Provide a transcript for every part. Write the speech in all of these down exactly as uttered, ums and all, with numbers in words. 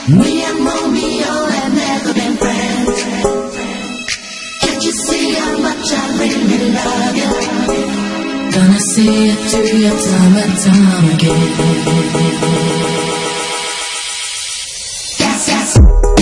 Me and Romeo have never been friends. Can't you see how much I really love you? Gonna see it through your time and time again. Yes, yes.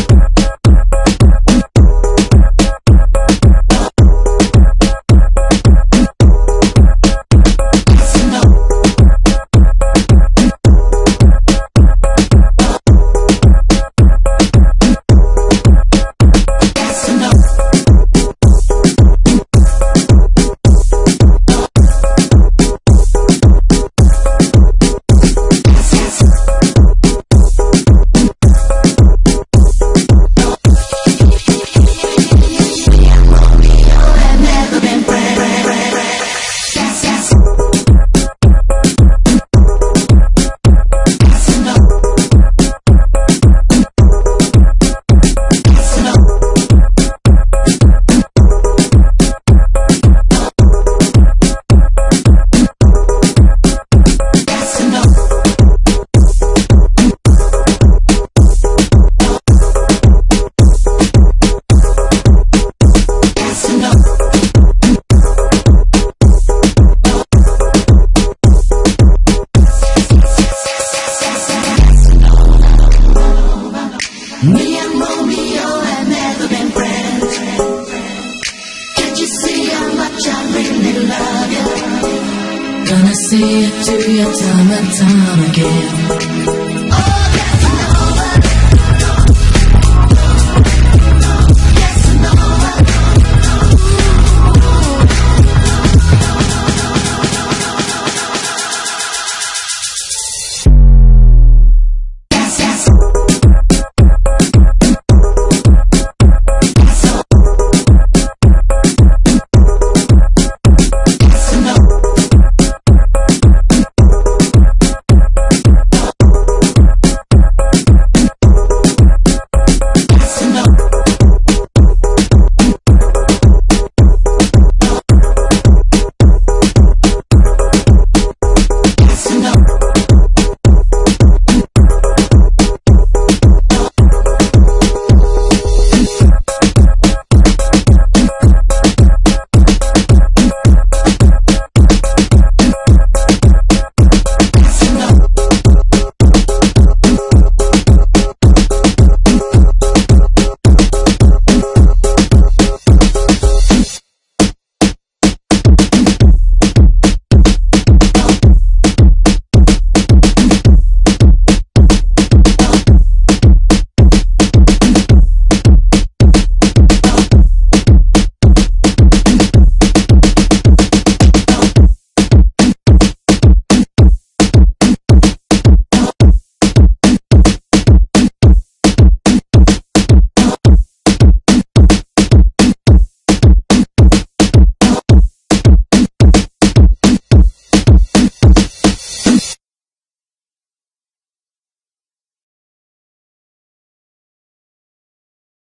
Me and Romeo have never been friends. Can't you see how much I really love you? Gonna see it through your time and time again.